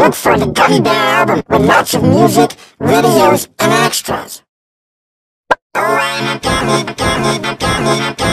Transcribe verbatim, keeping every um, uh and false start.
look for the Gummy Bear album with lots of music, videos, and extras. Oh, I'm a gummy, gummy, gummy, gummy.